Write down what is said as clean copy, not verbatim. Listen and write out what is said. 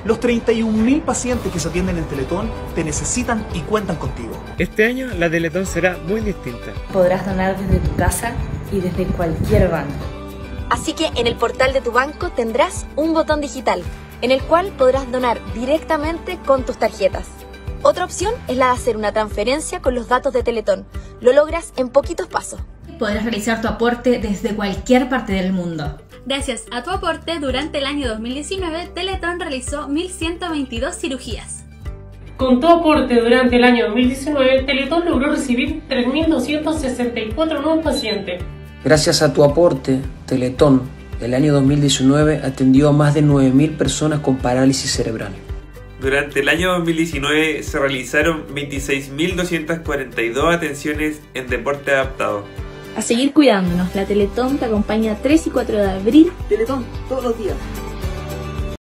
Los 31.000 pacientes que se atienden en Teletón te necesitan y cuentan contigo. Este año la Teletón será muy distinta. Podrás donar desde tu casa y desde cualquier banco. Así que en el portal de tu banco tendrás un botón digital, en el cual podrás donar directamente con tus tarjetas. Otra opción es la de hacer una transferencia con los datos de Teletón. Lo logras en poquitos pasos. Podrás realizar tu aporte desde cualquier parte del mundo. Gracias a tu aporte, durante el año 2019, Teletón realizó 1.122 cirugías. Con tu aporte durante el año 2019, Teletón logró recibir 3.264 nuevos pacientes. Gracias a tu aporte, Teletón, el año 2019 atendió a más de 9.000 personas con parálisis cerebral. Durante el año 2019 se realizaron 26.242 atenciones en deporte adaptado. A seguir cuidándonos, la Teletón te acompaña 3 y 4 de abril. Teletón, todos los días.